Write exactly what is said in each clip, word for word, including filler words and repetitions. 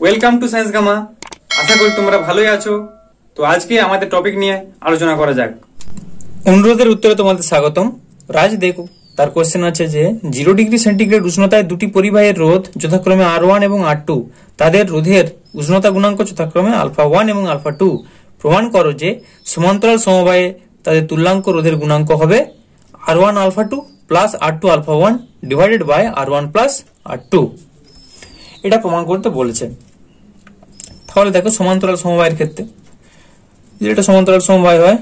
Welcome to science Gama. আশা করি তোমরা ভালোই আছো। তো আজকে আমাদের টপিক নিয়ে আলোচনা করা যাক। অনুরোধের উত্তরে তোমাদের স্বাগতম। রাজ দেখো, তার কোশ্চেন আছে যে জিরো ডিগ্রি সেন্টিগ্রেড উষ্ণতায় দুটি পরিবাহীর রোধ যথাক্রমে আর ওয়ান এবং আর টু, তাদের রোধের উষ্ণতা গুণাঙ্ক যথাক্রমে আলফা ওয়ান এবং আলফা টু। প্রমাণ করো যে সমান্তরাল সমবায়ে তাদের তুল্যাঙ্ক রোধের গুণাঙ্ক হবে R one alpha two plus R two alpha one divided by R one plus R two. এটা প্রমাণ করতে বলেছে। তাহলে দেখো সমান্তরাল সমবায়ের ক্ষেত্রে যদি এটা সমান্তরাল সমবায় হয়,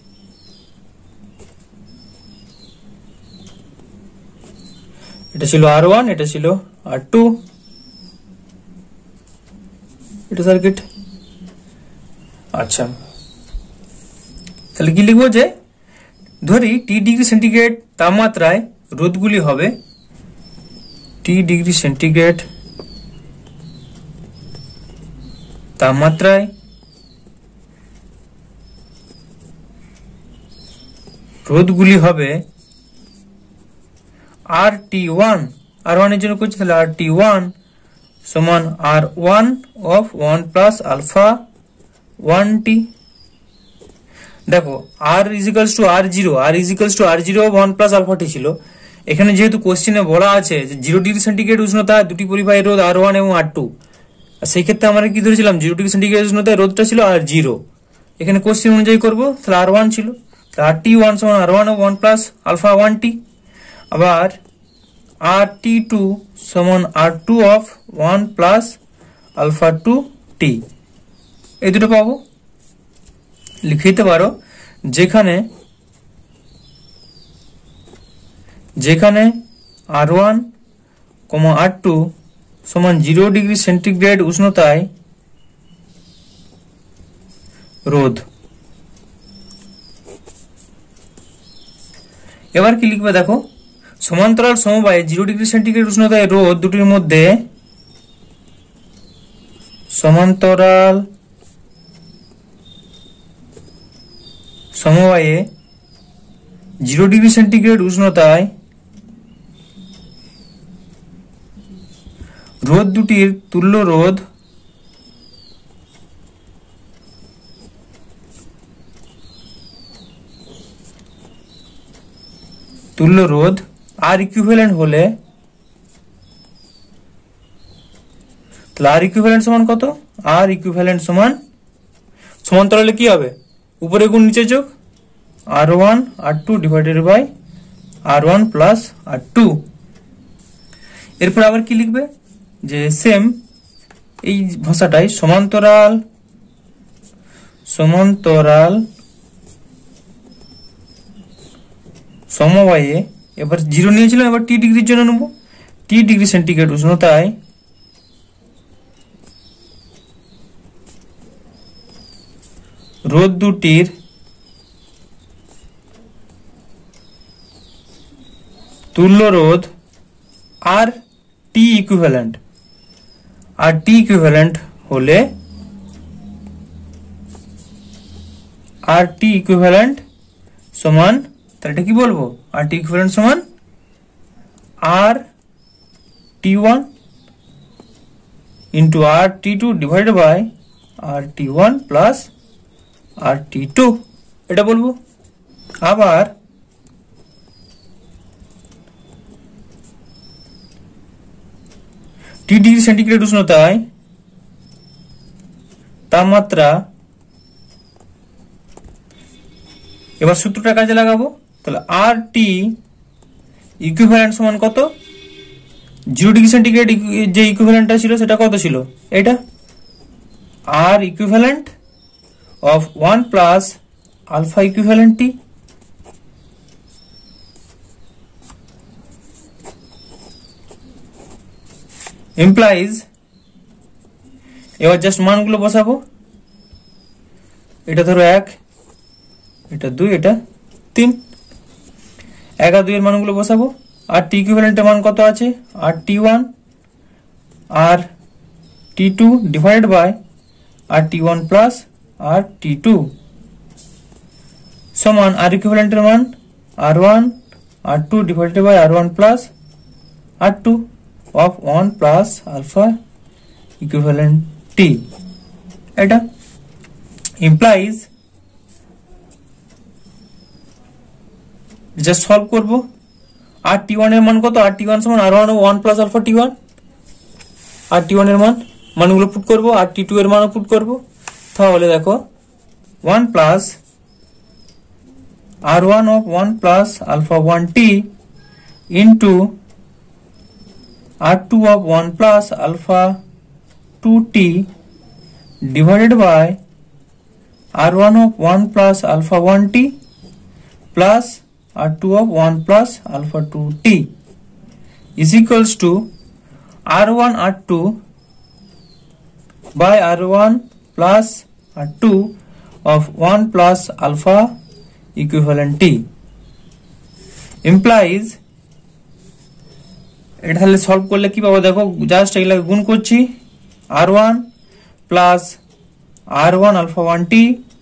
এটা ছিল আর ওয়ান, এটা ছিল আর টু, এটা সার্কিট। আচ্ছা, তাহলে কি লিখবো যে ধরি টি ডিগ্রি সেন্টিগ্রেড তাপমাত্রায় রোধগুলি হবে টি ডিগ্রি সেন্টিগ্রেড তাপমাত্রায় রোধগুলি হবে আর টি ওয়ান, আর ওয়ান এর জন্য করছি তাহলে আর টি ওয়ান সমান R one of one plus alpha one T. দেখো R equals to R zero, R equals to R zero one plus alpha T ছিল। এখানে যেহেতু কোশ্চেনে বলা আছে যে জিরো ডিগ্রি সেন্টিগ্রেড উষ্ণতা দুটি পরিবাহী রোধ আর ওয়ান এবং আর টু, সেই ক্ষেত্রে আমরা কি ধরেছিলাম জিরো ডিগ্রি সেন্টিগ্রেড উষ্ণতায় রোধটা ছিল আর জিরো। এখানে কোশ্চেন অনুযায়ী করবো তাহলে আর ওয়ান ছিল, আর টি ওয়ান সমান R one one plus alpha one T. আবার আর টি টু সমান R two of one plus alpha two T. এই দুটো পাবো। লিখে দিতে পারো যেখানে যেখানে R one comma R two সমান জিরো ডিগ্রি সেন্টিগ্রেড উষ্ণতায় রোধ। এবার কি লিখবে দেখো, সমান্তরাল সমবায়ে জিরো ডিগ্রি সেন্টিগ্রেড উষ্ণতায় রোধ দুটির মধ্যে সমান্তরাল সমবায়ে জিরো ডিগ্রি সেন্টিগ্রেড উষ্ণতায় রোধ দুটির তুল্য রোধ তুল্য রোধ আর ইকুইভ্যালেন্ট হলে, তাহলে আর ইকুইভ্যালেন্ট সমান কত? আর ইকুইভ্যালেন্ট সমান সমান্তরালে কি হবে? উপরে গুণ নিচে যোগ R one R two divided by R one plus R two. এরপর আবার কি লিখবে যে সেম এই ভাষাটাই সমান্তরাল সমান্তরাল সমবায়ে, এবার জিরো নিয়েছিলাম, এবার টি ডিগ্রির জন্য নেব। টি ডিগ্রি সেন্টিগ্রেড উষ্ণতায় রোধ দুটির তুল্য রোধ আর টি ইকুইভ্যালেন্ট, আর টি ইকুইভ্যালেন্ট হলে আর টি ইকুইভ্যালেন্ট সমান, তাহলে এটা কি বলবো, আর টি ইকুইভ্যালেন্ট সমান R T one into R T two divided by R T one plus R T two, এটা বলবো। আবার টি ডিগ্রি সেন্টিগ্রেড উষ্ণতায় তাপমাত্রা, এবার সূত্রটা কাজে লাগাবো। তাহলে আর টি ইকুইভ্যালেন্ট সমান কত? জিরো ডিগ্রি সেন্টিগ্রেড যে ইকুইভ্যালেন্টটা ছিল সেটা কত ছিল? এটা R equivalent of one plus alpha equivalent T. Implies, এবার জাস্ট মানগুলো বসাবো। এটা ধরো এক, এটা দুই, এটা তিন। এক আর দুই এর মানগুলো বসাবো। আর টি ইকুইভ্যালেন্টের মান কত আছে? R T one R T two divided by R T one plus R T two সমান আর ইকুইভ্যালেন্টের মান R one R two divided by R one plus R two of one plus alpha equivalent T. এটা implies just solve করব। আর T one এর মান কত? আর T one সমান R one one plus alpha T one. R T one এর মান মানগুলো put করব, আর টি টু এর মানও পুট করব। তাহলে দেখো one plus R one of one plus alpha one T into R two of one plus alpha two t divided by R one of one plus alpha one t plus R two of one plus alpha two t is equals to R one R two by R one plus R two of one plus alpha equivalent t implies এটা তাহলে solve করলে কি পাবো দেখো, just এগুলাকে গুণ করছি। R one plus R one alpha one T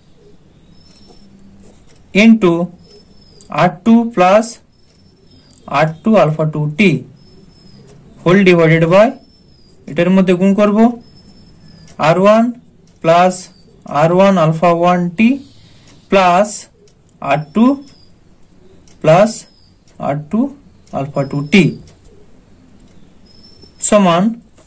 into R two plus R two alpha two T whole divided by, এটার মধ্যে গুণ করব R one plus R one alpha one T plus R two plus R two alpha two T সমান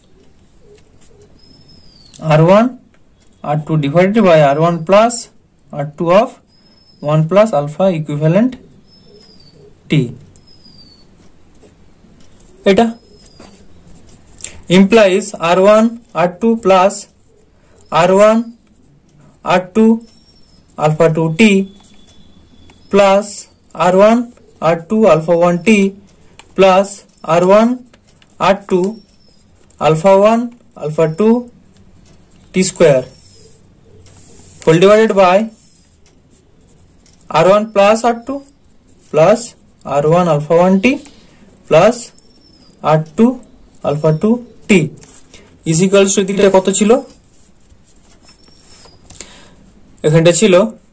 R one R two divided by R ওয়ান plus R two of one plus alpha equivalent t। এটা implies R one R two plus R one R two alpha two t plus R one R two alpha one t plus R one R two alpha one alpha two t square whole divided by R one plus R two plus R one alpha one t plus R two alpha two t is equals to দিকটা কত ছিল? এখানটা ছিল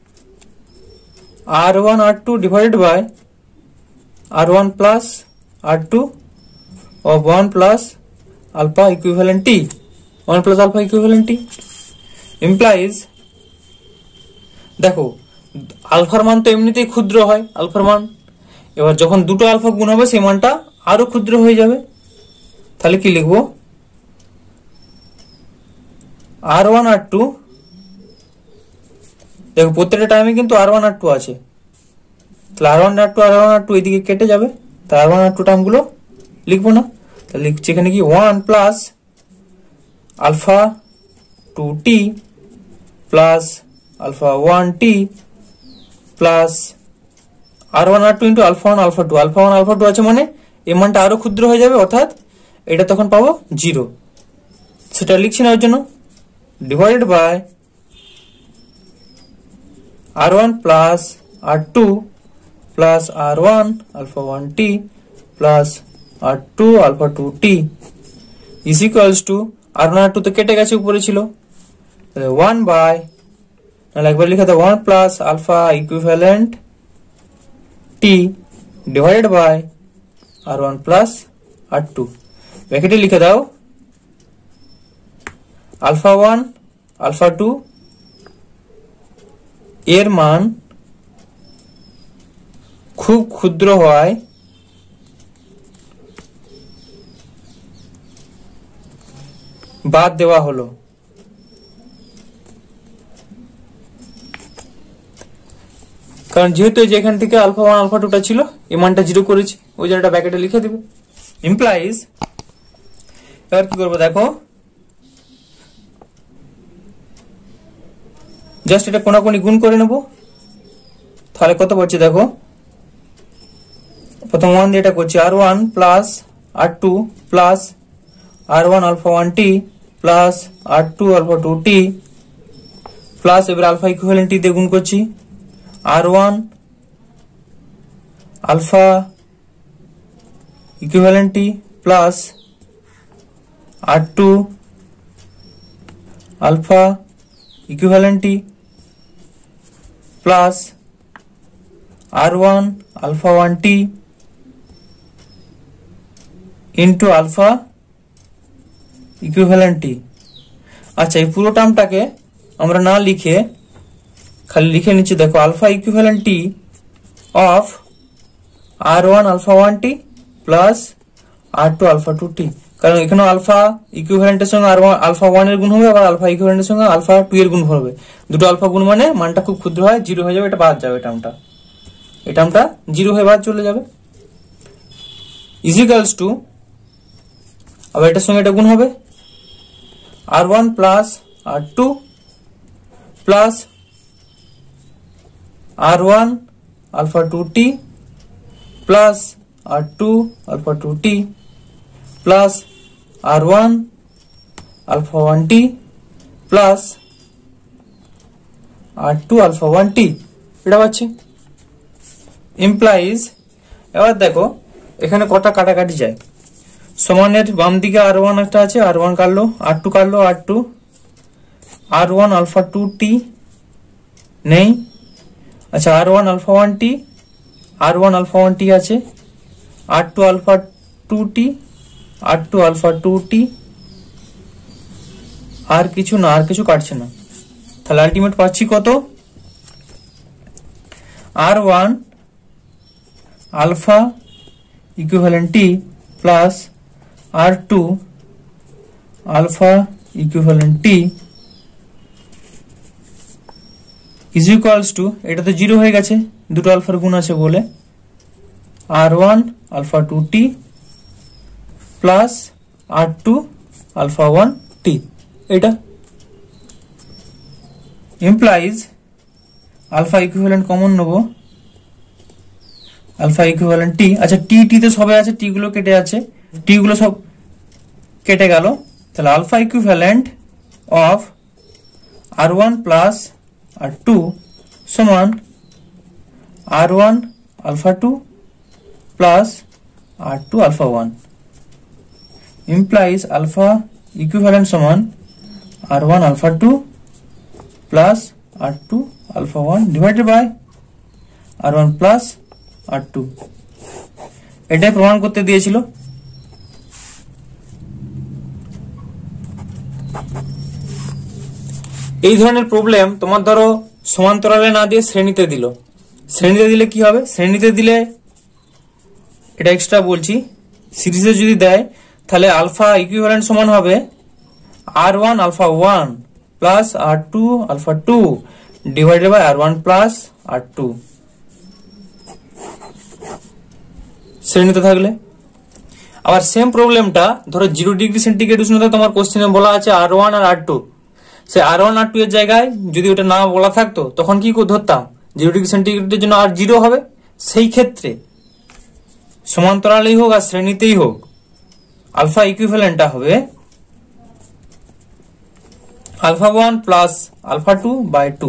R one R two divided by R one plus R two of one plus alpha equivalent t, one plus alpha equivalent t implies দেখো আলফার মান তো এমনিতেই ক্ষুদ্র হয়, আলফার মান এবার যখন দুটো আলফা গুণ হবে সেই মানটা আরো ক্ষুদ্র হয়ে যাবে। তাহলে কি লিখবো? আর ওয়ান আর টু, দেখো প্রত্যেকটা টাইমে কিন্তু আর ওয়ান আর টু আছে, তাহলে R one R two R one R two এদিকে কেটে যাবে, তাই আর ওয়ান আর টু টার্মগুলো লিখবো না। তাহলে লিখছি এখানে কি one plus alpha two T plus alpha one T plus R one R two into alpha one alpha two, alpha one alpha two আছে মানে এই মানটা আরো ক্ষুদ্র হয়ে যাবে, অর্থাৎ এটা তখন পাবো জিরো। সেটা লিখছি না ওর জন্য, divided by R one plus R two plus R one alpha one T plus R two alpha two T is equals to R one R two তো কেটে গেছে উপরে ছিল, তাহলে ওয়ান বাই, নাহলে একবার লিখে দাও one plus alpha equivalent T divided by R one plus R two, ব্র্যাকেটে লিখে দাও আলফা ওয়ান আলফা টু এর মান খুব ক্ষুদ্র হয় বাদ দেওয়া হলো। কারণ যেহেতু যেখান থেকে আলফা ওয়ান আলফা টুটা ছিল এই মানটা জিরো করেছি, ওই জন্য ব্র্যাকেটে লিখে দেব। ইমপ্লাইজ এবার কি করবো দেখো, জাস্ট এটা কোনাকুনি গুণ করে নেব। তাহলে কত পাচ্ছি দেখো, প্রথম ওয়ান দিয়ে এটা করছি R one plus R two plus R one alpha one T plus R two alpha two T plus এবার আলফা ইকুইভ্যালেন্ট টি দিয়ে গুণ করছি R one alpha equivalent T plus R two alpha equivalent T plus R one alpha one T into alpha equivalent T. আচ্ছা, এই পুরো টার্মটাকে আমরা না লিখে খালি লিখে নিচ্ছি, দেখো alpha equivalent T of R one alpha one T plus R two alpha two T. কারণ এখানে আলফা ইকুইভ্যালেন্টের সঙ্গে আর আলফা ওয়ান এর গুণ হবে, আবার আলফা ইকুইভ্যালেন্টের সঙ্গে আলফা টু এর গুণ হবে। দুটো আলফা গুণ মানে মানটা খুব ক্ষুদ্র হয়, জিরো হয়ে যাবে, এটা বাদ যাবে, টার্মটা এই টার্মটা জিরো হয়ে বাদ চলে যাবে। ইজিক্যালস টু, আবার এটার সঙ্গে এটা গুণ হবে, R one plus R two plus R one alpha two T plus R two alpha two T plus R one alpha one T plus R two alpha one T. এটা পাচ্ছি ইমপ্লাইজ। এবার দেখো এখানে কটা কাটাকাটি যায়। সমানের বাম দিকে আর ওয়ান একটা আছে, আর ওয়ান কাটলো, আর টু কাটলো, R two R one alpha two T নেই। আচ্ছা, R one alpha one T, R one alpha one T আছে, R two alpha two T, R two alpha two T, আর কিছু না, আর কিছু কাটছে না। তাহলে আলটিমেট পাচ্ছি কত, R one alpha equivalent T plus R two alpha equivalent T is equals to, এটা তো জিরো হয়ে গেছে, দুটো আলফার গুণ আছে বলে, R one alpha two T plus R two alpha one T. এটা ইমপ্লাইজ আলফা ইকুইভ্যালেন্ট কমন নেবো, আলফা ইকুইভ্যালেন্ট টি। আচ্ছা, টি টি তো সবে আছে, টি গুলো কেটে আছে, টি গুলো সব কেটে গেল। তাহলে alpha equivalent of R one plus R two সমান R one alpha two plus R two alpha one implies alpha equivalent সমান R one alpha two plus R two alpha one divided by R one plus R two. এটাই প্রমাণ করতে দিয়েছিল। এই ধরনের problem তোমার ধরো সমান্তরালে না দিয়ে শ্রেণীতে দিল। শ্রেণীতে দিলে কি হবে, শ্রেণীতে দিলে এটা এক্সট্রা বলছি, সিরিজে যদি দেয় তাহলে আলফা ইকুইভ্যালেন্ট সমান হবে R one alpha one plus R two alpha two divided by R one plus R two শ্রেণীতে থাকলে। আবার সেম প্রবলেমটা ধরো জিরো ডিগ্রি সেন্টিগ্রেড উষ্ণতা তোমার কোশ্চেনে বলা আছে আর ওয়ান আর আর টু, সে আর ওয়ান আর টু এর জায়গায় যদি ওটা না বলা থাকতো তখন কি ধরতাম, জিরো ডিগ্রি সেন্টিগ্রেডের জন্য আর জিরো হবে। সেই ক্ষেত্রে সমান্তরালেই হোক আর শ্রেণীতেই হোক আলফা ইকুইভ্যালেন্টটা হবে alpha one plus alpha two by two.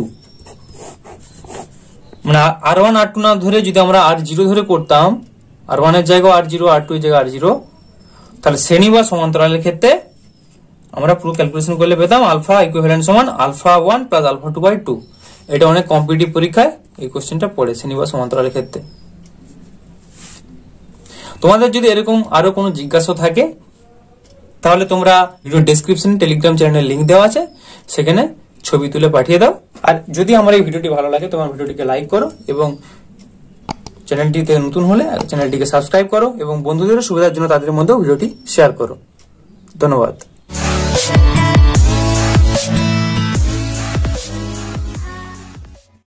মানে আর ওয়ান আর টু না ধরে যদি আমরা আর জিরো ধরে করতাম, আর ওয়ান এর জায়গায় আর জিরো, আর টু এর জায়গায় আর জিরো, তাহলে শ্রেণী বা সমান্তরালের ক্ষেত্রে আমরা পুরো ক্যালকুলেশন করলে পেতাম আলফা ইকুইভ্যালেন্ট সমান alpha one plus alpha two by two. এটা অনেক কম্পিটিটিভ পরীক্ষায় এই কোশ্চেনটা পড়ে শ্রেণী বা সমান্তরালের ক্ষেত্রে। তোমাদের যদি এরকম আরো কোনো জিজ্ঞাসা থাকে তাহলে তোমরা ভিডিও ডেসক্রিপশনে টেলিগ্রাম চ্যানেলের লিংক দেওয়া আছে, সেখানে ছবি তুলে পাঠিয়ে দাও। আর যদি আমার এই ভিডিওটি ভালো লাগে তোমার ভিডিওটিকে লাইক করো এবং চ্যানেলটিতে নতুন হলে চ্যানেলটিকে সাবস্ক্রাইব করো এবং বন্ধুদের সুবিধার জন্য তাদের মধ্যেও ভিডিওটি শেয়ার করো। ধন্যবাদ।